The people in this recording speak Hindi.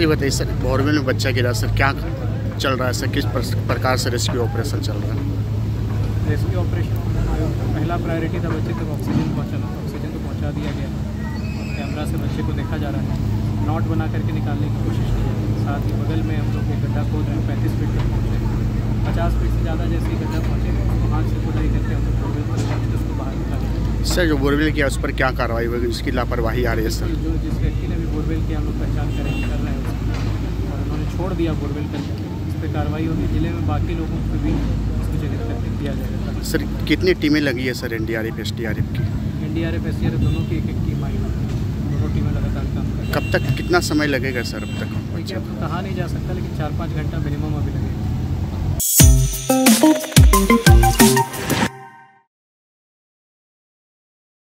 ये बताइए सर, बोरवेल में बच्चा गिरा सर, क्या चल रहा है सर, किस प्रकार से रेस्क्यू ऑपरेशन चल रहा है? रेस्क्यू ऑपरेशन पहला प्रायोरिटी था बच्चे तक ऑक्सीजन पहुँचाना। ऑक्सीजन तो पहुँचा दिया गया और कैमरा से बच्चे को देखा जा रहा है। नॉट बना करके निकालने की कोशिश की जा रही है। साथ ही बगल में हम लोग एक गड्ढा खोद रहे हैं, 35 फीट तक पहुँचे, 50 फीट से ज़्यादा जैसे ही गड्ढा पहुँचेगा उसको हाथ से खुदाई करके हम लोग बोरवेल पर पहुँचते उसको बाहर निकालेंगे। सर जो बोरवेल किया उस पर क्या कार्रवाई होगी, उसकी लापरवाही आ रही है सर? जो जिस व्यक्ति ने भी बोरवेल किया हम लोग पहचान कर रहे हैं उसकी, और उन्होंने छोड़ दिया बोरवेल करके, इस पर कार्रवाई होगी। जिले में बाकी लोगों को भी इसको जगह करके दिया जाएगा। सर कितनी टीमें लगी है सर एनडीआरएफ एसडीआरएफ की? एनडीआरएफ एसडीआरएफ दोनों की एक टीम आई है, दोनों टीमें लगातार काम कर रही हैं। कब तक, कितना समय लगेगा सर अब तक? देखिए अब तो कहा नहीं जा सकता, लेकिन 4-5 घंटा मिनिमम अभी लगेगा।